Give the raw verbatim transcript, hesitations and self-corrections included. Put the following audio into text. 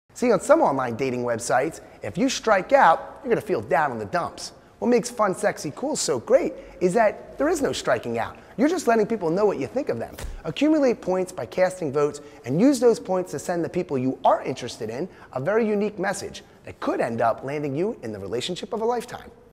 See, on some online dating websites, if you strike out, you're going to feel down in the dumps. What makes FunSexyCool so great is that there is no striking out. You're just letting people know what you think of them. Accumulate points by casting votes and use those points to send the people you are interested in a very unique message that could end up landing you in the relationship of a lifetime.